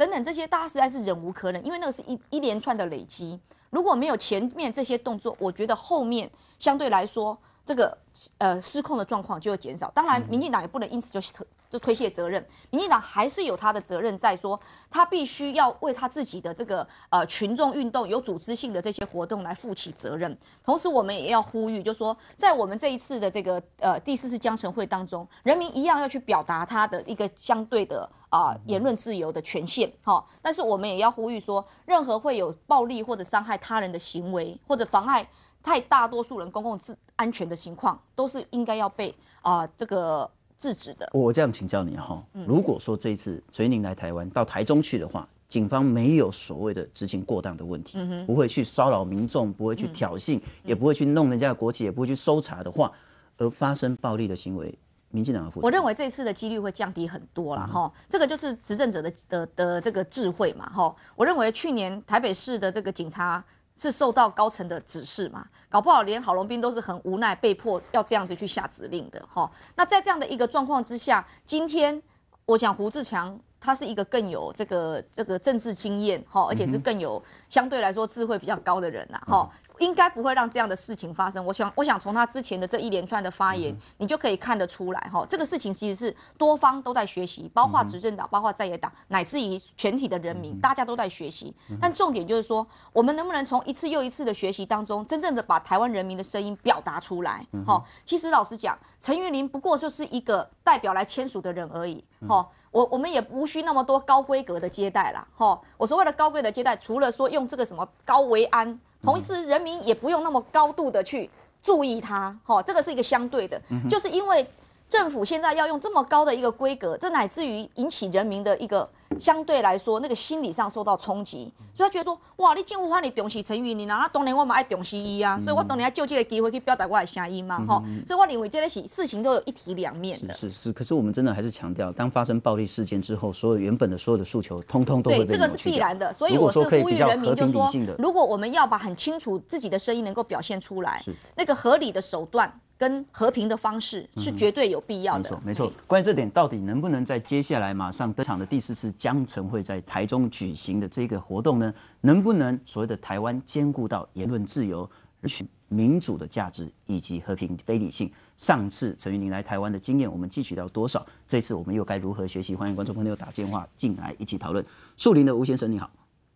等等这些，大家实在是忍无可忍，因为那个是一连串的累积。如果没有前面这些动作，我觉得后面相对来说，这个失控的状况就会减少。当然，民进党也不能因此就推卸责任，民进党还是有他的责任在说，他必须要为他自己的这个群众运动有组织性的这些活动来负起责任。同时，我们也要呼吁，就说在我们这一次的这个第4次江城会当中，人民一样要去表达他的一个相对的言论自由的权限，但是我们也要呼吁说，任何会有暴力或者伤害他人的行为，或者妨碍太大多数人公共安全的情况，都是应该要被这个制止的。 我这样请教你哈，如果说这一次陈云林来台湾到台中去的话，警方没有所谓的执勤过当的问题，不会去骚扰民众，不会去挑衅，也不会去弄人家的国旗，也不会去搜查的话，而发生暴力的行为，民进党的负责。 我认为这次的几率会降低很多啦，这个就是执政者的这个智慧嘛，我认为去年台北市的这个警察是受到高层的指示嘛，搞不好连郝龙斌都是很无奈，被迫要这样子去下指令的哈。那在这样的一个状况之下，今天我想胡志强他是一个更有这个政治经验哈，而且是更有相对来说智慧比较高的人啦哈。应该不会让这样的事情发生。我想从他之前的这一连串的发言，你就可以看得出来哈，这个事情其实是多方都在学习，包括执政党、包括在野党，乃至于全体的人民，大家都在学习。但重点就是说，我们能不能从一次又一次的学习当中，真正的把台湾人民的声音表达出来？其实老实讲，陈云林不过就是一个代表来签署的人而已。我们也无需那么多高规格的接待啦。我所谓的高规格的接待，除了说用这个什么高维安。同时，人民也不用那么高度的去注意它，这个是一个相对的，就是因为政府现在要用这么高的一个规格，这乃至于引起人民的一个相对来说那个心理上受到冲击，所以他觉得说，哇，你政府喊你重视陈云林啊，那当然我嘛爱重视伊啊，所以我当然要就这个机会去表达我的声音嘛，所以我认为这个事情都有一体两面的。 是，可是我们真的还是强调，当发生暴力事件之后，所有原本的所有的诉求，通通都会被对，这个是必然的，所以我是呼吁人民，就是说，如果我们要把很清楚自己的声音能够表现出来，那个合理的手段跟和平的方式是绝对有必要的。 没错。关于这点，到底能不能在接下来马上登场的第4次江城会在台中举行的这个活动呢？能不能所谓的台湾兼顾到言论自由、民主的价值以及和平非理性？上次陈云林来台湾的经验，我们汲取到多少？这次我们又该如何学习？欢迎观众朋友打电话进来一起讨论。树林的吴先生，你好。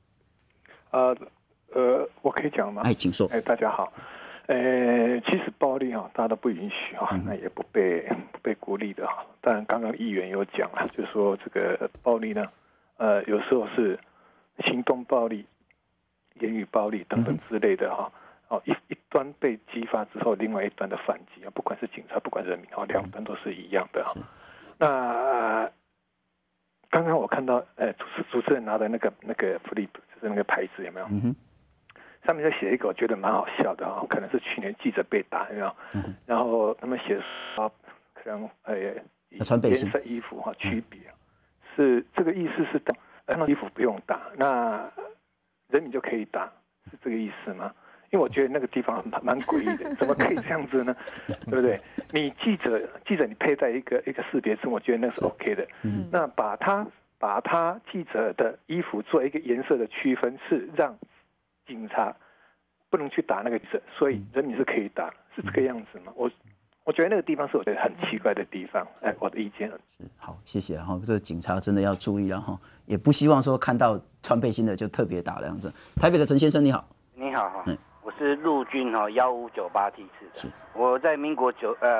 我可以讲吗？ 请说。 大家好。其实暴力大家都不允许那也不被鼓励的当然，刚刚议员有讲了，就是说这个暴力呢，有时候是行动暴力、言语暴力等等之类的一端被激发之后，另外一端的反击不管是警察，不管人民两端都是一样的那刚刚我看到主持人拿的那个 flip 就是那个牌子有没有？上面就写一个我觉得蛮好笑的可能是去年记者被打有没有？然后他们写说可能颜色衣服区别是这个意思是那衣服不用打，那人民就可以打，是这个意思吗？因为我觉得那个地方蛮诡异的，怎么可以这样子呢？对不对？你记者你佩戴一个识别证，我觉得那是 OK 的。那把他记者的衣服做一个颜色的区分，是让警察不能去打那个记者，所以人民是可以打，是这个样子吗？我觉得那个地方是我觉得很奇怪的地方。我的意见。 好，谢谢这个警察真的要注意也不希望说看到穿背心的就特别打这样子。台北的陈先生，你好。 你好我是陆军1598梯次的。我在民国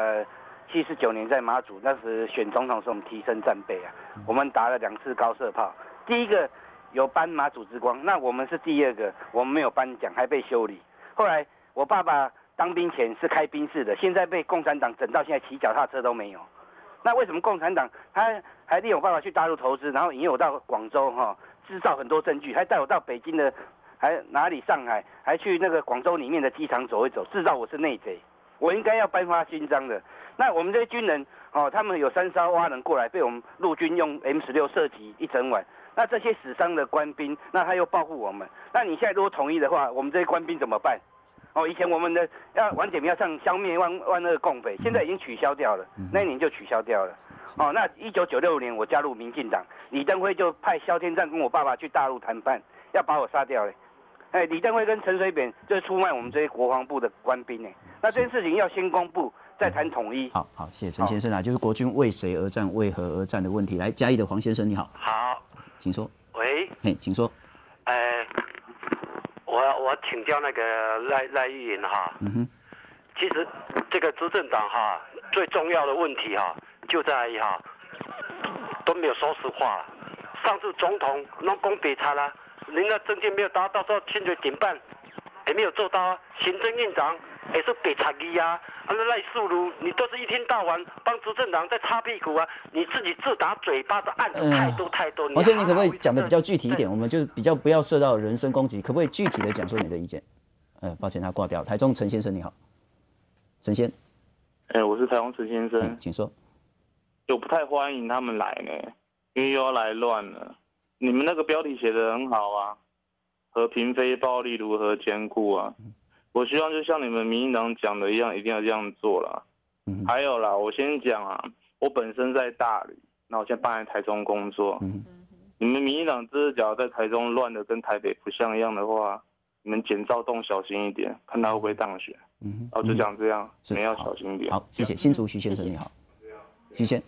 79年在马祖，那时选总统时我们提升战备我们打了2次高射炮，第一个有颁马祖之光，那我们是第2个，我们没有颁奖，还被修理。后来我爸爸当兵前是开宾士的，现在被共产党整到现在骑脚踏车都没有。那为什么共产党他还利用我爸爸去大陆投资，然后引诱我到广州制造很多证据，还带我到北京的，还哪里上海，还去那个广州里面的机场走一走，制造我是内贼，我应该要颁发勋章的。那我们这些军人他们有3艘蛙人过来，被我们陆军用 M16射击一整晚。那这些死伤的官兵，那他又报复我们。那你现在如果统一的话，我们这些官兵怎么办？以前我们的晚点要上消灭万恶共匪，现在已经取消掉了，那一年就取消掉了。那1996年我加入民进党， 李登辉就派萧天赞跟我爸爸去大陆谈判，要把我杀掉嘞。李登辉跟陈水扁就是出卖我们这些国防部的官兵呢。那这件事情要先公布，再谈统一。 好，谢谢陈先生啊，就是国军为谁而战、为何而战的问题。来，嘉义的黄先生，你好。 好， 请说。 喂。 嘿，请说。 我请教那个赖议员哈。其实这个执政党哈，最重要的问题哈，就在于哈都没有说实话。上次总统弄公北差啦，您的政见没有达到，说清水顶办也没有做到啊。行政院长也是北差一啊，那赖素如你都是一天到晚帮执政党在擦屁股啊，你自己自打嘴巴的案子太多。 王先生，你可不可以讲的比较具体一点？我们就比较不要受到人身攻击，可不可以具体的讲说你的意见？抱歉，他挂掉。台中陈先生你好，陈先。 我是台中陈先生， 请说。 我不太欢迎他们来呢，因为又要来乱了。你们那个标题写得很好啊，和平非暴力如何兼顾啊？我希望就像你们民进党讲的一样，一定要这样做啦。还有啦，我先讲啊，我本身在大理，那我现在搬来台中工作。你们民进党这假如在台中乱的跟台北不像一样的话，你们简兆栋小心一点，看他会不会当选。我就讲这样，你们要小心一点。 好，谢谢。新竹徐先生你好，徐先。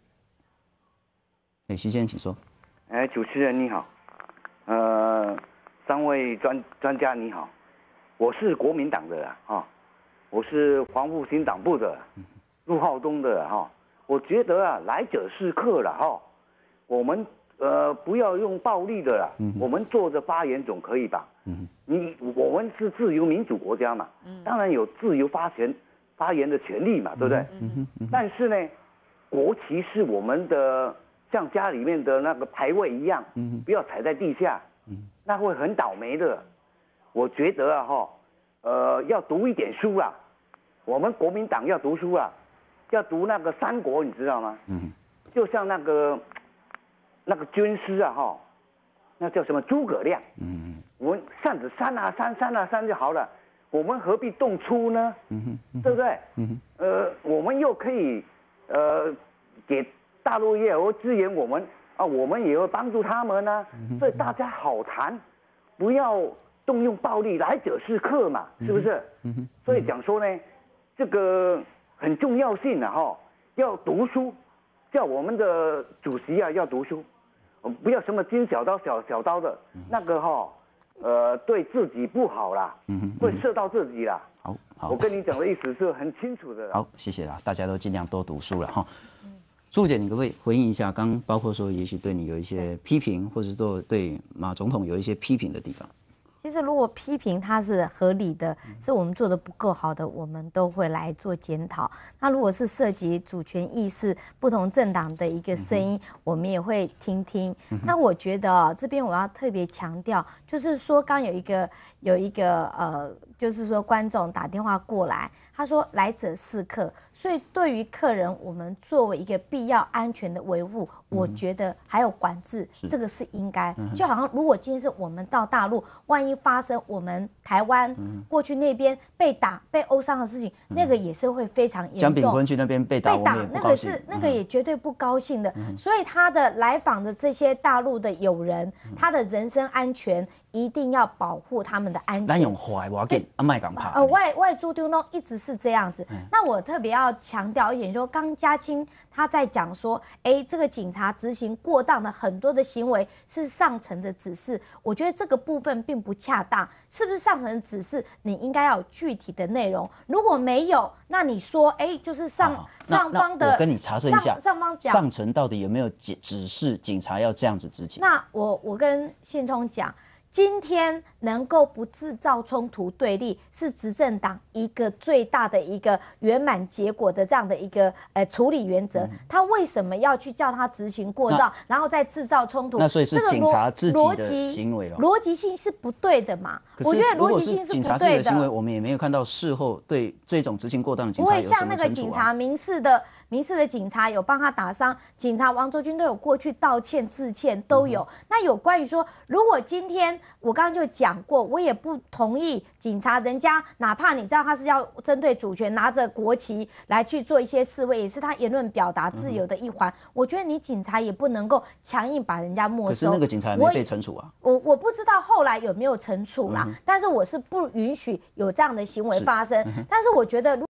徐先生请说。 主持人你好，三位专家你好，我是国民党的我是黄复兴党部的陆浩东的我觉得来者是客了我们不要用暴力的啦，我们坐着发言总可以吧？我们是自由民主国家嘛，当然有自由发言的权利嘛，对不对？但是呢，国旗是我们的，像家里面的那个牌位一样，不要踩在地下，那会很倒霉的。我觉得要读一点书啦，我们国民党要读书啦，要读那个三国，你知道吗？就像那个军师那叫什么诸葛亮，我们扇子扇啊扇就好了，我们何必动粗呢？对不对？我们又可以给大陆也有支援我们我们也会帮助他们呢，所以大家好谈，不要动用暴力，来者是客嘛，是不是？所以讲说呢，这个很重要性要读书，叫我们的主席要读书，不要什么金小刀小刀的，那个对自己不好啦，会射到自己啦。好，我跟你讲的意思是很清楚的。 好，谢谢啦，大家都尽量多读书了哈。朱姐，你可不可以回应一下？刚包括说，也许对你有一些批评，或者说对马总统有一些批评的地方。 其实，如果批评他是合理的，是我们做的不够好的，我们都会来做检讨。那如果是涉及主权意识、不同政党的一个声音，我们也会听听。那我觉得这边我要特别强调，就是说，刚有一个就是说观众打电话过来，他说来者是客，所以对于客人，我们作为一个必要安全的维护，我觉得还有管制，这个是应该。就好像如果今天是我们到大陆，万一发生我们台湾过去那边被打、被殴伤的事情，那个也是会非常严重。 江炳坤去那边被打， 那个也绝对不高兴的。所以他的来访的这些大陆的友人，他的人身安全一定要保护他们的安全。 咱用坏我给卖港怕。 外驻丢弄一直是这样子。那我特别要强调一点，说刚嘉青他在讲说，这个警察执行过当的很多的行为是上层的指示，我觉得这个部分并不恰当。是不是上层的指示？你应该要有具体的内容。如果没有，那你说，就是上方的， 我跟你查证一下， 上方讲上层到底有没有指示警察要这样子执行？ 那我跟宪聪讲。今天能够不制造冲突对立，是执政党一个最大的一个圆满结果的这样的一个处理原则。他为什么要去叫他执行过当，然后再制造冲突？ 那所以是警察自己的行为了， 逻辑性是不对的嘛？我觉得逻辑性是不对的。 警察自己的行为，我们也没有看到事后对这种执行过当的警察有什么惩处啊？ 不会像那个警察民事的警察有帮他打伤，警察王卓君都有过去道歉致歉都有。那有关于说，如果今天我刚刚就讲过，我也不同意警察，人家哪怕你知道他是要针对主权，拿着国旗来去做一些示威，也是他言论表达自由的一环。我觉得你警察也不能够强硬把人家没收。 可是那个警察也没被惩处啊。 我不知道后来有没有惩处啦，但是我是不允许有这样的行为发生。但是我觉得。